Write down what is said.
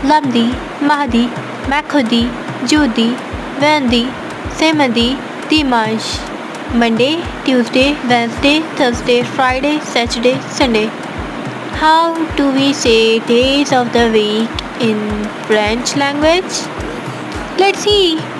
lundi, mardi, mercredi, jeudi, vendredi, samedi, dimanche. Monday, Tuesday, Wednesday, Thursday, Friday, Saturday, Sunday. How do we say days of the week in French language? Let's see.